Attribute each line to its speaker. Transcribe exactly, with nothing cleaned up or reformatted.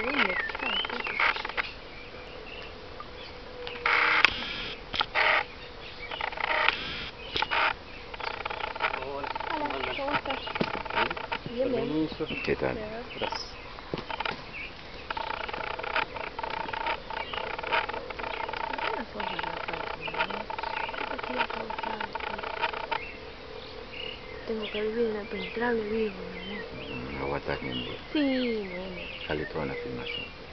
Speaker 1: dime.
Speaker 2: Hola.
Speaker 1: Hola, ¿cómo estás? Bien, bien.
Speaker 2: Permiso.
Speaker 3: ¿Qué tal?
Speaker 2: Gracias.
Speaker 1: Tengo que vivir en el penetrable vivo, nene.
Speaker 3: No aguantas ni un día.
Speaker 1: Sí, nene.
Speaker 3: Sale toda la filmación.